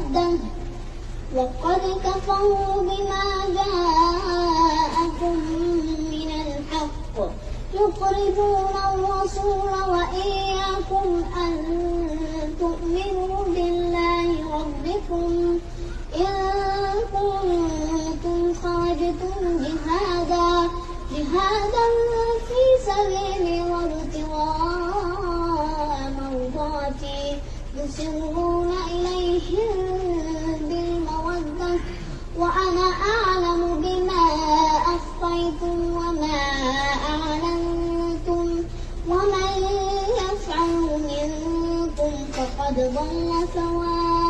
مَوَدَّةً وَقَدْ كَفَرُوا بِمَا جَاءَكُم مِّنَ الْحَقِّ يُخْرِجُونَ الرَّسُولَ وَإِيَّاكُمْ أَن تُؤْمِنُوا بِاللَّهِ رَبِّكُمْ إِن كُنتُمْ خَرَجْتُمْ جِهَادًا فِي سَبِيلِي وابتغاء مرضاتي تسرون إليهم بالمودة وأنا أعلم بما أخفيتم وما أعلنتم ومن يفعل منكم فقد ضل سواء